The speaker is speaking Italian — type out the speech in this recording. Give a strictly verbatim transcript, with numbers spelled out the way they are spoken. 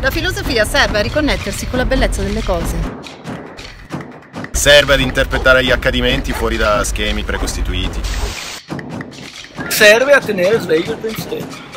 La filosofia serve a riconnettersi con la bellezza delle cose. Serve ad interpretare gli accadimenti fuori da schemi precostituiti. Serve a tenere sveglio il pensiero.